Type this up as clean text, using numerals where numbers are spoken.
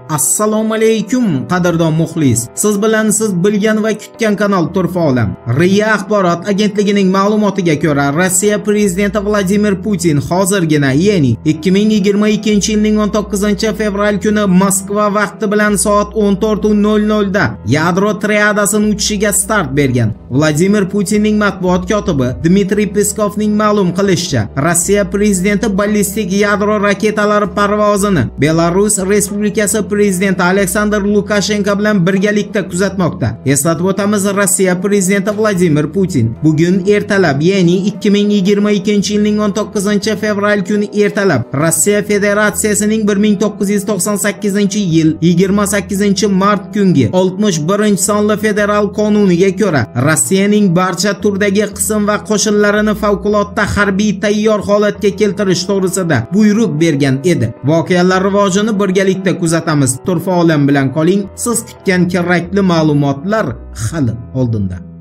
Assalomu alaykum qadrdon muxlis. Siz bilan siz bilgan va kutgan kanal Turfa olam. RIA axborot agentligining ma'lumotiga ko'ra, Rossiya prezidenti Vladimir Putin hozirgina, ya'ni 2022-yilning 19-fevral kuni Moskva vaqti bilan soat 14:00 da yadro triadasining uchishiga start bergan. Vladimir Putinning matbuot kotibi Dmitriy Peskovning ma'lum qilishicha, Rossiya prezidenti ballistik yadro raketalari parvozini Belarus Respublikasi prezidenti Aleksandr Lukashenko bilan birgalikda kuzatmoqda. Eslatib o'tamiz, Rossiya prezidenti Vladimir Putin bugun ertalab, ya'ni 2022-yilning 19-fevral kuni ertalab Rossiya Federatsiyasining 1998-yil 28-mart kungi 61-sonli federal qonuniga ko'ra Rossiyaning barcha turdagi qism va qo'shinlarini favqulodda harbiy tayyor holatga keltirish to'g'risida buyruq bergan edi. Voqealar rivojini birgalikda kuzatamiz. Turfa olam bilan qoling. Siz kutgan kerakli ma'lumotlar hali oldinda.